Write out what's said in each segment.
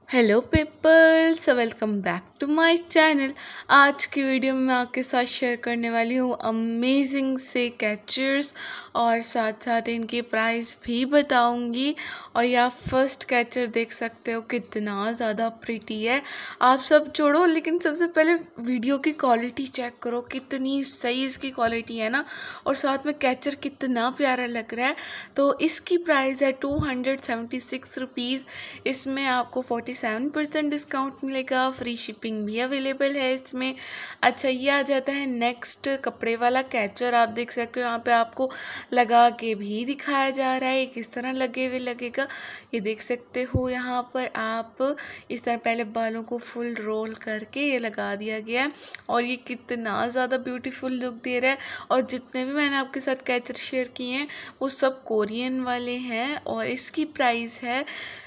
Hello peoples, welcome back to my channel. आज की video में मैं आपके साथ शेयर करने वाली हूँ अमेजिंग से कैचर्स और साथ साथ इनकी प्राइस भी बताऊँगी। और ये आप फर्स्ट कैचर देख सकते हो कितना ज़्यादा प्रिटी है। आप सब छोड़ो, लेकिन सबसे पहले वीडियो की क्वालिटी चेक करो, कितनी सही इसकी क्वालिटी है ना। और साथ में कैचर कितना प्यारा लग रहा है। तो इसकी प्राइस है 276 रुपीज़। इसमें आपको 47% डिस्काउंट मिलेगा, फ्री शिपिंग भी अवेलेबल है इसमें। अच्छा, ये आ जाता है नेक्स्ट कपड़े वाला कैचर। आप देख सकते हो यहाँ पे आपको लगा के भी दिखाया जा रहा है किस तरह लगे हुए लगेगा। ये देख सकते हो यहाँ पर आप इस तरह पहले बालों को फुल रोल करके ये लगा दिया गया है और ये कितना ज़्यादा ब्यूटीफुल लुक दे रहा है। और जितने भी मैंने आपके साथ कैचर शेयर किए हैं वो सब कोरियन वाले हैं और इसकी प्राइस है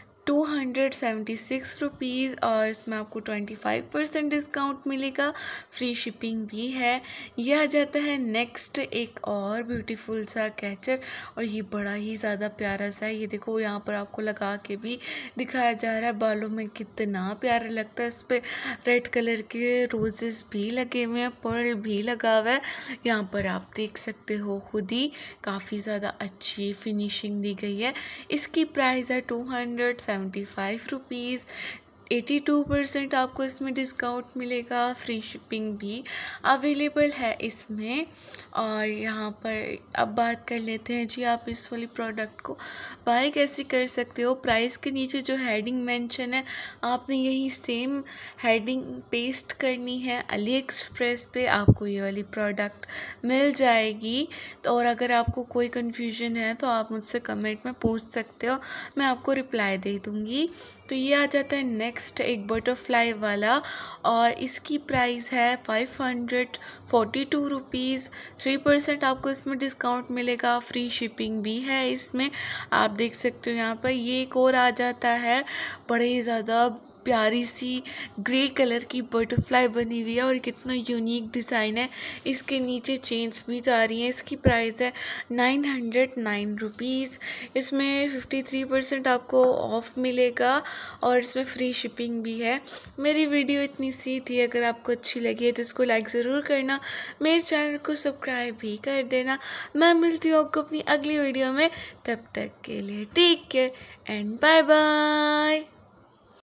276 रुपीज़ और इसमें आपको 25% डिस्काउंट मिलेगा, फ्री शिपिंग भी है। यह आ जाता है नेक्स्ट एक और ब्यूटीफुल सा कैचर और ये बड़ा ही ज़्यादा प्यारा सा है। ये देखो यहाँ पर आपको लगा के भी दिखाया जा रहा है, बालों में कितना प्यारा लगता है। इस पर रेड कलर के रोजेस भी लगे हुए हैं, पर्ल भी लगा हुआ है। यहाँ पर आप देख सकते हो खुद ही काफ़ी ज़्यादा अच्छी फिनिशिंग दी गई है। इसकी प्राइस है 275 रुपीज़। 82% आपको इसमें डिस्काउंट मिलेगा, फ्री शिपिंग भी अवेलेबल है इसमें। और यहाँ पर अब बात कर लेते हैं जी, आप इस वाली प्रोडक्ट को बाय कैसे कर सकते हो। प्राइस के नीचे जो हेडिंग मेंशन है आपने यही सेम हेडिंग पेस्ट करनी है। अली एक्सप्रेस पे आपको ये वाली प्रोडक्ट मिल जाएगी। तो और अगर आपको कोई कन्फ्यूजन है तो आप मुझसे कमेंट में पूछ सकते हो, मैं आपको रिप्लाई दे दूँगी। तो ये आ जाता है नेक्स्ट एक बटरफ्लाई वाला और इसकी प्राइस है 542 रुपीज़। 3% आपको इसमें डिस्काउंट मिलेगा, फ्री शिपिंग भी है इसमें। आप देख सकते हो यहाँ पर ये एक और आ जाता है, बड़े ही ज़्यादा प्यारी सी ग्रे कलर की बटरफ्लाई बनी हुई है और कितना यूनिक डिज़ाइन है। इसके नीचे चेन्स भी जा रही हैं। इसकी प्राइस है 909 रुपीज़। इसमें 53% आपको ऑफ मिलेगा और इसमें फ्री शिपिंग भी है। मेरी वीडियो इतनी सी थी, अगर आपको अच्छी लगी है तो इसको लाइक ज़रूर करना, मेरे चैनल को सब्सक्राइब भी कर देना। मैं मिलती हूँ आपको अपनी अगली वीडियो में, तब तक के लिए take care and bye bye.